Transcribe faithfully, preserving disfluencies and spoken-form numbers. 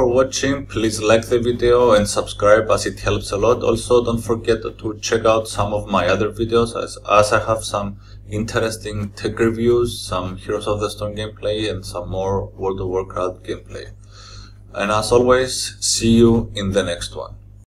for watching. Please like the video and subscribe as it helps a lot. Also, don't forget to check out some of my other videos as, as I have some interesting tech reviews, some Heroes of the Storm gameplay and some more World of Warcraft gameplay. And as always, see you in the next one.